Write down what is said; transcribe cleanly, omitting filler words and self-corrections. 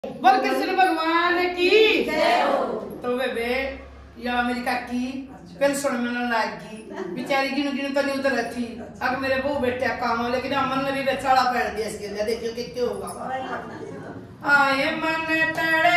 बोल कृष्ण भगवान की जय हो। तो बेबे या मेरी काकी पेंशन मिलने लगी बेचारी गिन गिन तो नहीं उतर थी। अब मेरे बहू बेटे काम लेकिन अमन ने भी बेचारा पैर दिया इसके लिए देखियो कि क्यों होगा। आए मन तड़े